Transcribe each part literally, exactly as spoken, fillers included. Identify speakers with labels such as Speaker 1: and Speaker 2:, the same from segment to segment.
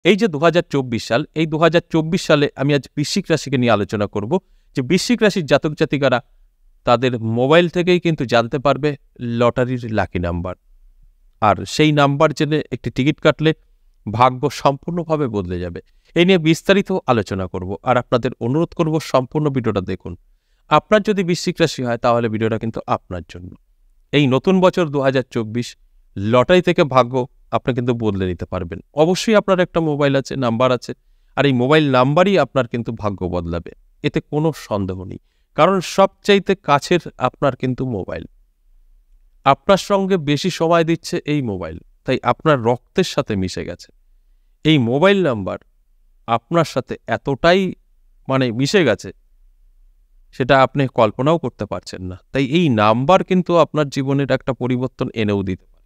Speaker 1: এই যে দু হাজার চব্বিশ সাল, এই দু হাজার চব্বিশ সালে আমি আজ বৃশ্চিক রাশিকে নিয়ে আলোচনা করব যে বৃশ্চিক রাশির জাতক জাতিকারা তাদের মোবাইল থেকেই কিন্তু জানতে পারবে লটারির লাকি নাম্বার। আর সেই নাম্বার জেনে একটি টিকিট কাটলে ভাগ্য সম্পূর্ণভাবে বদলে যাবে। এই নিয়ে বিস্তারিত আলোচনা করব, আর আপনাদের অনুরোধ করব সম্পূর্ণ ভিডিওটা দেখুন। আপনার যদি বৃশ্চিক রাশি হয় তাহলে ভিডিওটা কিন্তু আপনার জন্য। এই নতুন বছর দু হাজার চব্বিশ লটারি থেকে ভাগ্য আপনি কিন্তু বদলে নিতে পারবেন। অবশ্যই আপনার একটা মোবাইল আছে, নাম্বার আছে, আর এই মোবাইল নাম্বারই আপনার কিন্তু ভাগ্য বদলাবে, এতে কোনো সন্দেহ নেই। কারণ সবচাইতে কাছের আপনার কিন্তু মোবাইল, আপনার সঙ্গে বেশি সময় দিচ্ছে এই মোবাইল, তাই আপনার রক্তের সাথে মিশে গেছে। এই মোবাইল নাম্বার আপনার সাথে এতটাই মানে মিশে গেছে, সেটা আপনি কল্পনাও করতে পারছেন না। তাই এই নাম্বার কিন্তু আপনার জীবনের একটা পরিবর্তন এনেও দিতে পারে।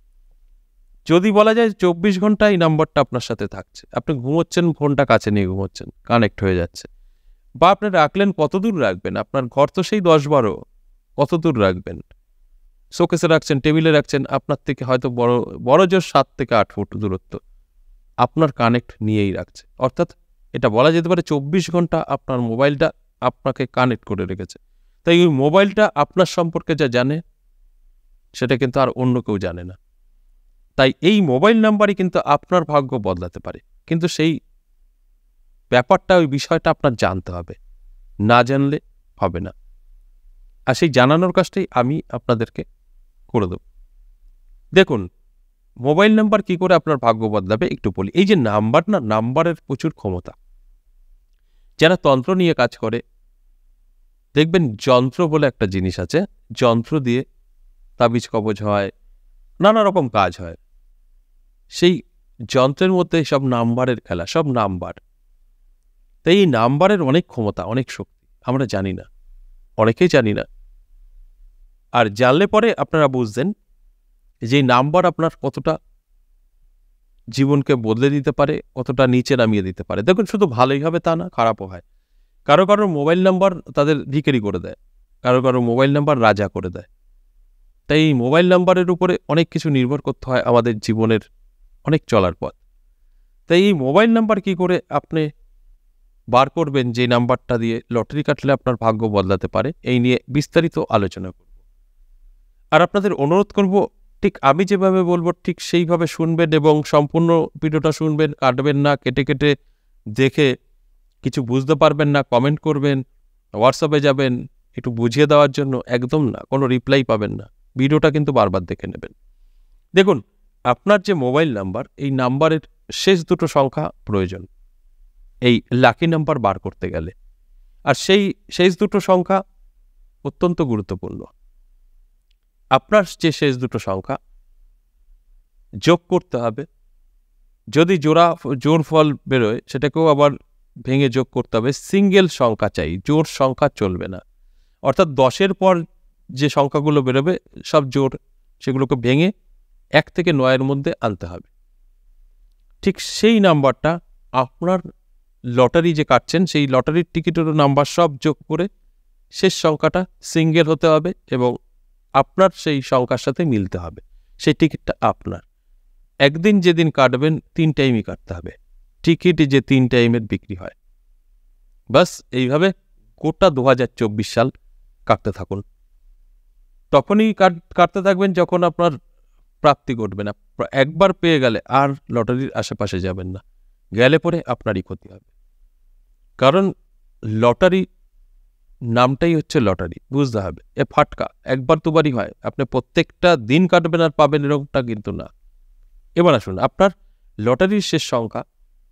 Speaker 1: যদি বলা যায় চব্বিশ ঘন্টা এই নাম্বারটা আপনার সাথে থাকছে, আপনি ঘুমোচ্ছেন ফোনটা কাছে নিয়ে ঘুমোচ্ছেন, কানেক্ট হয়ে যাচ্ছে, বা আপনি রাখলেন কত দূর রাখবেন, আপনার ঘর তো সেই দশ বারো, কত দূর রাখবেন, শোকেসে রাখছেন, টেবিলে রাখছেন, আপনার থেকে হয়তো বড় বড় জোর সাত থেকে আট ফুট দূরত্ব, আপনার কানেক্ট নিয়েই রাখছে। অর্থাৎ এটা বলা যেতে পারে চব্বিশ ঘন্টা আপনার মোবাইলটা আপনাকে কানেক্ট করে রেখেছে। তাই ওই মোবাইলটা আপনার সম্পর্কে যা জানে সেটা কিন্তু আর অন্য কেউ জানে না। তাই এই মোবাইল নাম্বারই কিন্তু আপনার ভাগ্য বদলাতে পারে, কিন্তু সেই ব্যাপারটা, ওই বিষয়টা আপনার জানতে হবে, না জানলে হবে না। আর সেই জানানোর কাজটাই আমি আপনাদেরকে করে দেব। দেখুন, মোবাইল নাম্বার কি করে আপনার ভাগ্য বদলাবে একটু বলি। এই যে নাম্বার না, নাম্বারের প্রচুর ক্ষমতা। যারা তন্ত্র নিয়ে কাজ করে দেখবেন, যন্ত্র বলে একটা জিনিস আছে, যন্ত্র দিয়ে তাবিজ কবজ হয়, নানা রকম কাজ হয়। সেই যন্ত্রের মধ্যে সব নাম্বারের খেলা, সব নাম্বার। তাই এই নাম্বারের অনেক ক্ষমতা, অনেক শক্তি, আমরা জানি না, অনেকেই জানি না। আর জানলে পরে আপনারা বুঝবেন যে নাম্বার আপনার কতটা জীবনকে বদলে দিতে পারে, কতটা নিচে নামিয়ে দিতে পারে। দেখুন, শুধু ভালোই হবে তা না, খারাপও হয়। কারো কারো মোবাইল নাম্বার তাদের ভিখারি করে দেয়, কারো কারো মোবাইল নাম্বার রাজা করে দেয়। তাই এই মোবাইল নাম্বারের উপরে অনেক কিছু নির্ভর করতে হয় আমাদের জীবনের অনেক চলার পথ। তাই এই মোবাইল নাম্বার কি করে আপনি বার করবেন যে নাম্বারটা দিয়ে লটারি কাটলে আপনার ভাগ্য বদলাতে পারে, এই নিয়ে বিস্তারিত আলোচনা করব। আর আপনাদের অনুরোধ করব, ঠিক আমি যেভাবে বলবো ঠিক সেইভাবে শুনবেন এবং সম্পূর্ণ ভিডিওটা শুনবেন, কাটবেন না, কেটে কেটে দেখে কিছু বুঝতে পারবেন না কমেন্ট করবেন, হোয়াটসঅ্যাপে যাবেন একটু বুঝিয়ে দেওয়ার জন্য, একদম না, কোনো রিপ্লাই পাবেন না। ভিডিওটা কিন্তু বারবার দেখে নেবেন। দেখুন, আপনার যে মোবাইল নাম্বার, এই নাম্বারের শেষ দুটো সংখ্যা প্রয়োজন এই লাকি নাম্বার বার করতে গেলে। আর সেই শেষ দুটো সংখ্যা অত্যন্ত গুরুত্বপূর্ণ। আপনার যে শেষ দুটো সংখ্যা যোগ করতে হবে। যদি জোড়া জোর ফল বেরোয় সেটাকেও আবার ভেঙে যোগ করতে হবে। সিঙ্গেল সংখ্যা চাই, জোর সংখ্যা চলবে না। অর্থাৎ দশের পর যে সংখ্যাগুলো বেরোবে সব জোর, সেগুলোকে ভেঙে এক থেকে নয়ের মধ্যে আনতে হবে। ঠিক সেই নাম্বারটা আপনার লটারি যে কাটছেন, সেই লটারির টিকিটেরও নাম্বার সব যোগ করে শেষ সংখ্যাটা সিঙ্গেল হতে হবে এবং আপনার সেই সংখ্যার সাথে মিলতে হবে। সেই টিকিটটা আপনার। একদিন যেদিন কাটবেন তিন টাইমই কাটতে হবে। টিকিট যে তিন টাইমের বিক্রি হয়। বাস এইভাবে গোটা দু হাজার চব্বিশ সাল কাটতে থাকুন। তখনই কাটতে থাকবেন যখন আপনার প্রাপ্তি ঘটবে না। একবার পেয়ে গেলে আর লটারির আশেপাশে যাবেন না, গেলে পরে আপনারই ক্ষতি হবে। কারণ লটারি নামটাই হচ্ছে লটারি, বুঝতে হবে। এ ফাটকা একবার দুবারই হয়, আপনি প্রত্যেকটা দিন কাটবেন আর পাবেন এরকমটা কিন্তু না। এবার আসুন, আপনার লটারির শেষ সংখ্যা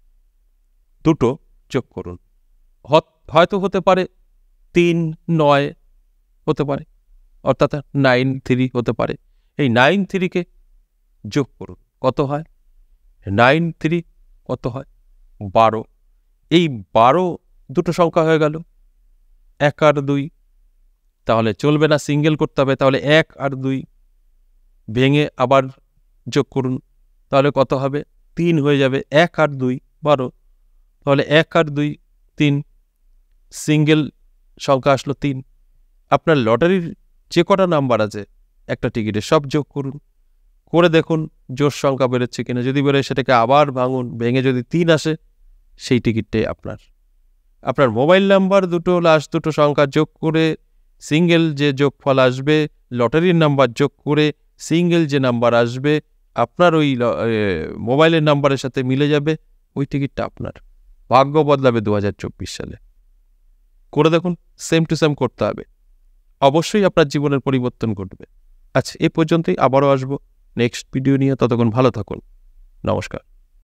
Speaker 1: দুটো যোগ করুন। হয়তো হতে পারে তিন নয় হতে পারে, অর্থাৎ নাইন থ্রি হতে পারে। এই নাইন থ্রিকে যোগ করুন, কত হয়? নাইন থ্রি কত হয়? বারো। এই বারো দুটো সংখ্যা হয়ে গেল, এক আর দুই। তাহলে চলবে না, সিঙ্গেল করতে হবে। তাহলে এক আর দুই ভেঙে আবার যোগ করুন, তাহলে কত হবে? তিন হয়ে যাবে। এক আর দুই বারো, তাহলে এক আর দুই তিন, সিঙ্গেল সংখ্যা আসলো তিন। আপনার লটারির যে কটা নাম্বার আছে একটা টিকিটে সব যোগ করুন, করে দেখুন জোর সংখ্যা বেরোচ্ছে কিনা, যদি বেরোয় সেটাকে আবার ভাঙুন, ভেঙে যদি তিন আসে সেই টিকিটটাই আপনার। আপনার মোবাইল নাম্বার দুটো লাস্ট দুটো সংখ্যা যোগ করে সিঙ্গেল যে যোগফল আসবে, লটারির নাম্বার যোগ করে সিঙ্গেল যে নাম্বার আসবে আপনার ওই মোবাইলের নাম্বারের সাথে মিলে যাবে, ওই টিকিটটা আপনার। ভাগ্য বদলাবে দু হাজার চব্বিশ সালে। করে দেখুন, সেম টু সেম করতে হবে, অবশ্যই আপনার জীবনের পরিবর্তন ঘটবে। আচ্ছা, এ পর্যন্তই, আবারও আসবো নেক্সট ভিডিও নিয়ে। ততক্ষণ ভালো থাকুন, নমস্কার।